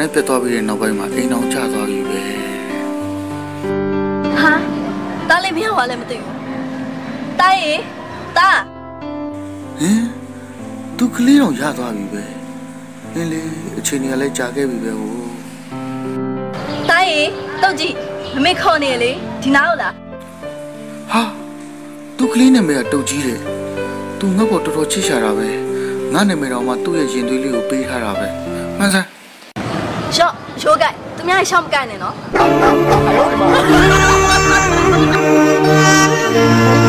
ပြတ်သွားပြီးတဲ့နောက်ပိုင်းမှာအိမ်အောင်ကျသွားပြီပဲဟာတားလေးမရပါလဲမသိဘူးတားရေတားဟင်သူကလေးတော့ရသွားပြီပဲအင်းလေအချိန်ကြီးလည်းကြာခဲ့ပြီပဲဟိုတားရေတော့ကြည့်မမေခေါ်နေလေဒီနားဟုတ်လားဟာသူကလေးနာမည်ကတုတ်ကြီးတယ်သူငါ့ဘော်တော်တော်ချစ်ရှာတာပဲငါနာမည်တော်မှသူ့ရဲ့ရင်သွေးလေးကိုပေးထားတာပဲမှန်စမ်းရှော့ရိုးကြိုက်သူများရှော့မကြိုက်နဲ့နော်